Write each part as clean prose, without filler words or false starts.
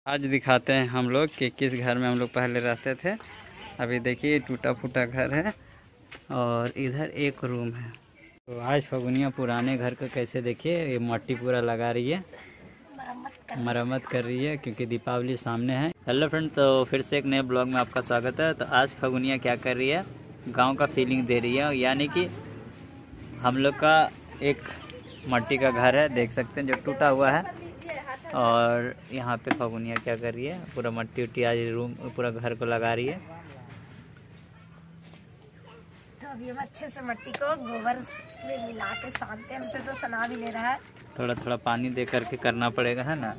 आज दिखाते हैं हम लोग कि किस घर में हम लोग पहले रहते थे। अभी देखिए टूटा फूटा घर है और इधर एक रूम है। तो आज फगुनिया पुराने घर का कैसे देखिए, ये मट्टी पूरा लगा रही है, मरम्मत कर रही है क्योंकि दीपावली सामने है। हेलो फ्रेंड, तो फिर से एक नए ब्लॉग में आपका स्वागत है। तो आज फगुनिया क्या कर रही है, गांव का फीलिंग दे रही है। यानी कि हम लोग का एक मट्टी का घर है, देख सकते हैं, जो टूटा हुआ है। और यहाँ पे फगुनिया क्या कर रही है, पूरा मट्टी उट्टी आज रूम पूरा घर को लगा रही है। तो अभी हम अच्छे से मट्टी को गोबर में मिला के सानते हैं। हमसे तो सना भी ले रहा है, थोड़ा थोड़ा पानी दे करके करना पड़ेगा, है ना।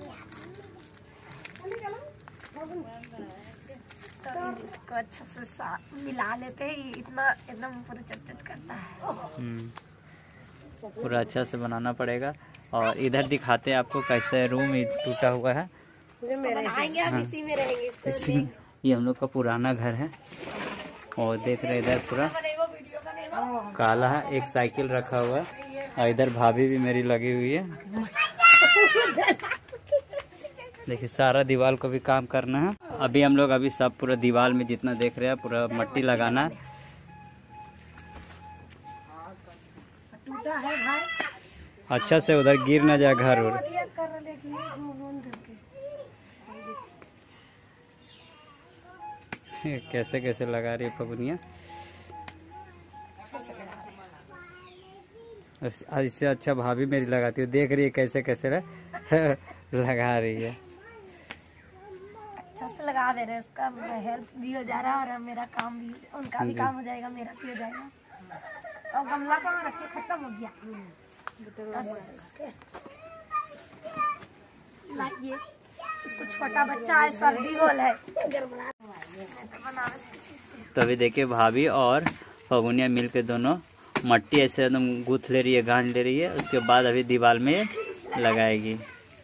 तो इसको अच्छे से मिला लेते हैं। इतना एकदम पूरा चट करता है। पूरा अच्छा से बनाना पड़ेगा। और इधर दिखाते हैं आपको कैसे रूम टूटा हुआ है। बनाएंगे हम, इसी में रहेंगे इसको। ये हम लोग का पुराना घर है और देख रहे इधर पूरा काला है। एक साइकिल रखा हुआ है और इधर भाभी भी मेरी लगी हुई है। देखिए सारा दीवार को भी काम करना है। अभी हम लोग सब पूरा दीवार में जितना देख रहे हैं पूरा मट्टी लगाना है। टूटा है भाई, अच्छा से उधर गिर ना जाए घर और। कैसे कैसे लगा रही है फगुनिया। इससे अच्छा भाभी मेरी लगाती है, देख रही है कैसे कैसे लगा रही है। अच्छा से लगा दे रहे हैं, उसका हेल्प भी हो जा रहा है और मेरा काम भी, उनका भी काम हो जाएगा, मेरा भी हो जाएगा। तो गमला कहाँ रखे, खत्म हो गया। लाइए, इसको छोटा बच्चा है, सर्दी गोल है। तो अभी देखिए भाभी और फगुनिया मिलके दोनों मट्टी ऐसे एकदम गूंथ ले रही है, गांठ ले रही है। उसके बाद अभी दीवार में लगाएगी।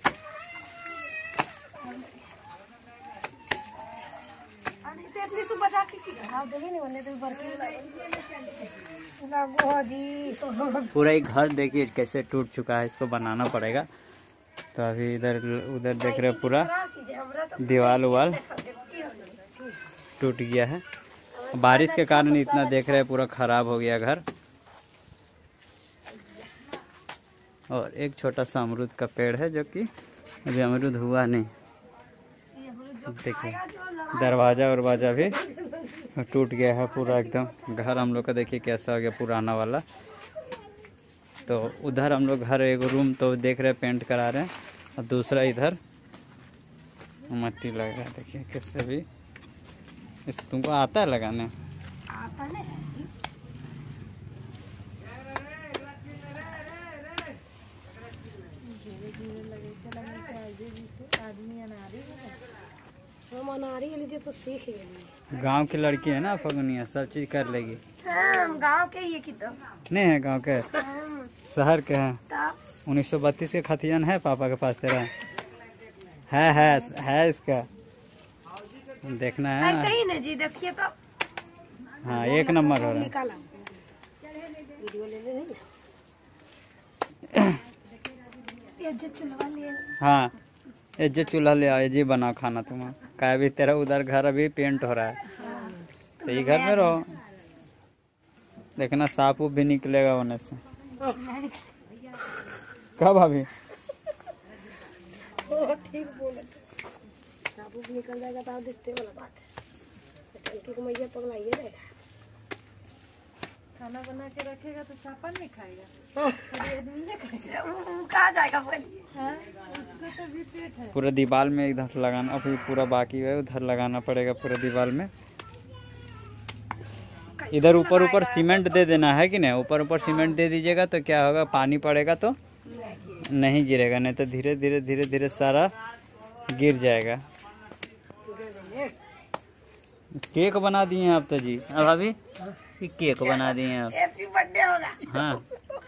पूरा एक घर देखिए कैसे टूट चुका है, इसको बनाना पड़ेगा। तो अभी इधर उधर देख रहे पूरा दीवार उवाल टूट गया है। बारिश के कारण इतना देख रहे पूरा खराब हो गया घर। और एक छोटा सा अमरूद का पेड़ है जो कि अभी अमरूद हुआ नहीं। देखिए दरवाजा वरवाजा भी टूट गया है पूरा एकदम। घर हम लोग का देखिए कैसा हो गया, पुराना वाला। तो उधर हम लोग घर एक रूम तो देख रहे पेंट करा रहे हैं और दूसरा इधर मट्टी लग रहा है। देखिए कैसे भी इसको तुमको आता है लगाने? आता नहीं। तो सीख गई। गांव की लड़की है ना फगुनिया, सब चीज कर लेगी। हम गांव के ही की तो नहीं है, गांव के शहर के हैं। 1932 के खतियान है पापा के पास तेरा? है इसका देखना है। ऐसे ही ना जी, देखिए तो। हाँ एक नंबर हो रहा है। हाँ ये जो चूल्हा ले आओ, जी बनाओ खाना तुम का। अभी तेरा उधर घर अभी पेंट हो रहा है, तो ये घर में रहो। देखना सांप उप भी निकलेगा होने से। कब अभी ठीक बोले, सांप उप निकल जाएगा तो दिखते वाला बात है। टंकी को मैया पगलाइए रहेगा। खाना बना के रखेगा तो सांपन नहीं खाएगा, कहाँ जाएगा बोलिए। पूरा दीवार में इधर लगाना अभी पूरा बाकी है, उधर लगाना पड़ेगा पूरा दीवार में। इधर ऊपर ऊपर सीमेंट दे देना है कि नहीं? ऊपर ऊपर सीमेंट दे दीजिएगा तो क्या होगा, पानी पड़ेगा तो नहीं गिरेगा, नहीं तो धीरे धीरे धीरे धीरे सारा गिर जाएगा। केक बना दिए आप तो जी। अब अभी केक बना दिए आप। हैप्पी बर्थडे होगा। हाँ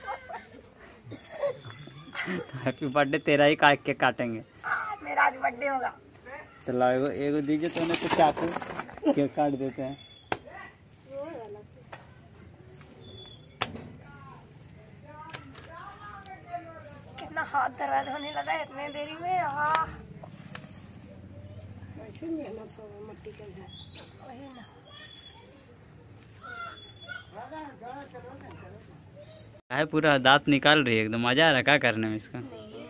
हैप्पी बर्थडे तेरा ही काट के काटेंगे। मेरा आज बर्थडे होगा। तो लाओ एगो दीजिए तो उन्हें तो चाकू केक काट देते हैं। कितना हाथ दर्द होने लगा इतने देरी में। कैसे मेहनत हो मट्टी का घर, वही ना। है पूरा दांत निकाल रही है एकदम, मजा आ रहा है क्या करने में इसका।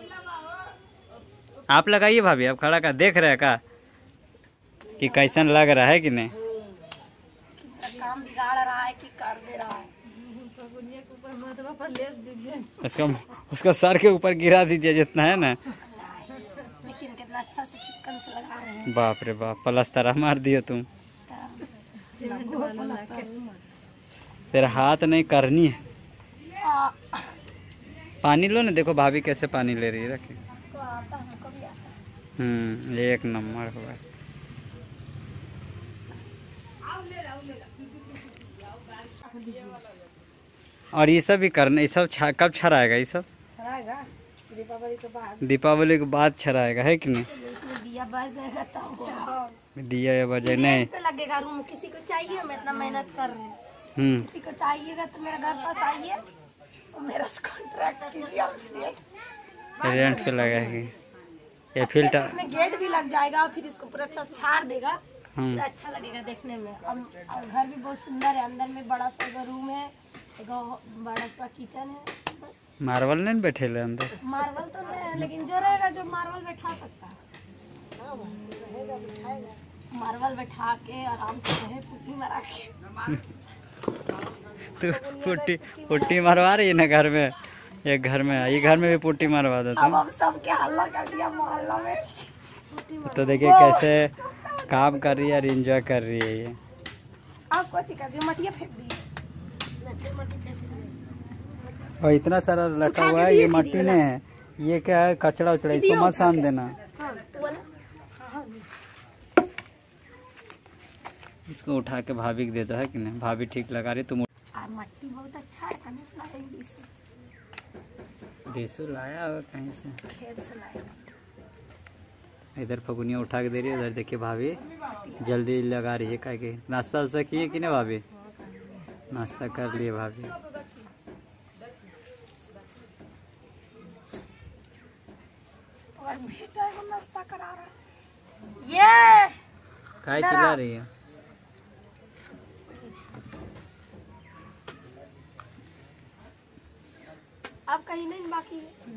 आप लगाइए भाभी, आप खड़ा कर देख रहे हैं का कि कैसन लग रहा है कि नहीं। काम बिगाड़ रहा है कि कर दे रहा है। उसका सर के ऊपर गिरा दीजिए जितना है ना। लेकिन कितना अच्छा से चिकन से लगा रहे हैं। बाप रे बाप, प्लास्टर मार दिए तुम। तेरा हाथ नहीं करनी है। पानी लो ना, देखो भाभी कैसे पानी ले रही है, रखी। एक नंबर हुआ। और ये सब भी करना, ये सब कब छराएगा? ये सब दीपावली के बाद। दीपावली के बाद छराएगा है कि नहीं? दिया बज जाएगा तब। दिया बज जाए नहीं पे लगेगा रूम, किसी को चाहिए, हम इतना मेहनत कर रहे हैं। किसी को चाहिएगा तो मेरे घर पास आइए, मेरा कॉन्ट्रैक्ट कीजिए। रेंट पे लगाएगी ये फिल्टर, इसमें गेट भी लग जाएगा और फिर इसको पूरा अच्छा छाड़ देगा, तो अच्छा लगेगा देखने में। और घर भी बहुत सुंदर है, अंदर में बड़ा सा रूम है, एक बड़ा सा किचन है। मार्बल नहीं बैठे ले अंदर? मार्बल तो नहीं है, लेकिन जो रहेगा जो मार्बल बैठा सकता है, मार्बल बैठा के आराम से रहे, पुट्टी मारा के। तो पुट्टी मरवा रही है ना घर में? एक घर में, ये घर में भी पुट्टी मरवा दो तुम। अब सबके हल्ला कर दिया मोहल्ला में। तो देखिए कैसे काम कर रही है और एंजॉय कर रही है ये। आपको अच्छी कर दी, मटिया फेंक दी। और इतना सारा रखा हुआ है, ये मट्टी नहीं है, ये क्या है, कचरा उचड़ा, इसको मत सान देना। इसको उठा के भाभी को देता है कि नहीं? भाभी ठीक लगा रही। तुम मट्टी बहुत अच्छा है, कहीं से लाया? देसू लाया और कहीं से खेत से लाया। इधर फगुनिया उठा के दे रही है, उधर देखिए भाभी जल्दी लगा रही है। क्या कि नाश्ता वास्ता किए कि नहीं भाभी? नाश्ता कर लिए भाभी। और बेटा को नाश्ता करा रहा है। ये काय चिल्ला रही है? अब कहीं नहीं बाकी है।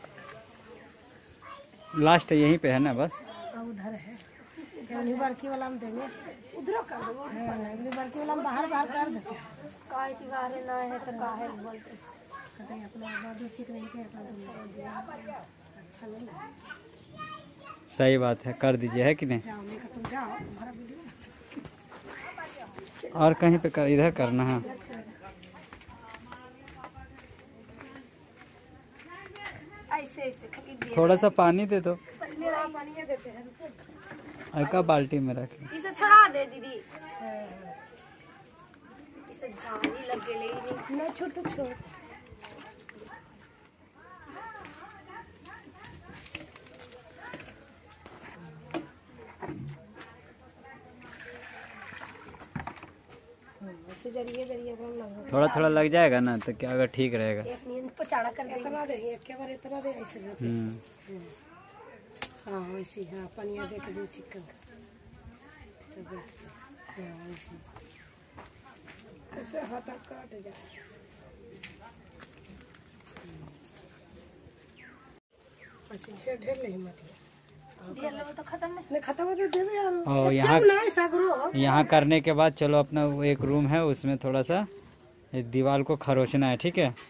लास्ट यहीं पे है ना बस? उधर है, अगली बड़की वाला में देंगे, उधर कर दो। अगली बड़की वाला में बाहर कर देते हैं। काहे की बाहर ना है तो काहे बोलते हैं अपना बाबू चिक नहीं करता। अच्छा नहीं, सही बात है, कर दीजिए है कि नहीं? जाओ लेकर तुम जाओ, तुम्हारा वीडियो और कहीं पे कर, इधर करना है। ऐसे ऐसे खरीद थोड़ा सा पानी दे दो, पानी देते हैं। ऐका बाल्टी में रख। इसे छड़ा दे दीदी, इसे जानी लग गई नहीं छोड़ छोड़। थोड़ा थोड़ा लग जाएगा ना तो क्या अगर ठीक रहेगा। एक नींद पचाड़ा कर इतना दे, एक बार इतना दे ऐसे। हां वैसे, हां पानी दे के चिकन तो बैठ। हां वैसे ऐसे हाथ काट जा। ऐसे ढेर ढेर नहीं मत ढेर लो तो खत्म नहीं खत्म हो तो देवे यार। और यहाँ करने के बाद चलो अपना एक रूम है, उसमें थोड़ा सा दीवार को खरोचना है, ठीक है?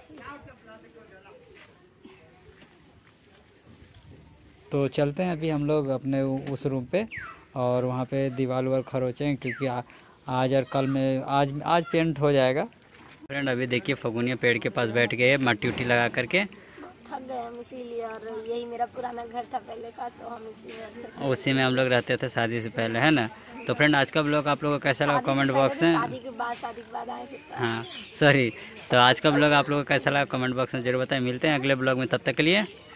तो चलते हैं अभी हम लोग अपने उस रूम पे और वहाँ पे दीवार वाल खरोचें, क्योंकि आज और कल में आज पेंट हो जाएगा। फ्रेंड अभी देखिए फगुनिया पेड़ के पास बैठ गए मट्टी उट्टी लगा करके। थक गए हम इसीलिए, और यही मेरा पुराना घर था पहले का, तो हम उसी में हम लोग रहते थे शादी से पहले, है ना? तो फ्रेंड आज का ब्लॉग आप लोगों को कैसा लगा कमेंट बॉक्स में। शादी के बाद आए थे। हाँ सॉरी, तो आज का ब्लॉग आप लोगों को कैसा लगा कमेंट बॉक्स में जरूर बताएं। मिलते हैं अगले ब्लॉग में, तब तक के लिए